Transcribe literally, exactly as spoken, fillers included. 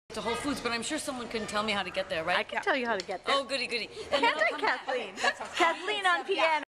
To Whole Foods, but I'm sure someone can tell me how to get there, right? I can tell you how to get there. Oh, goody, goody. Can't I, Kathleen?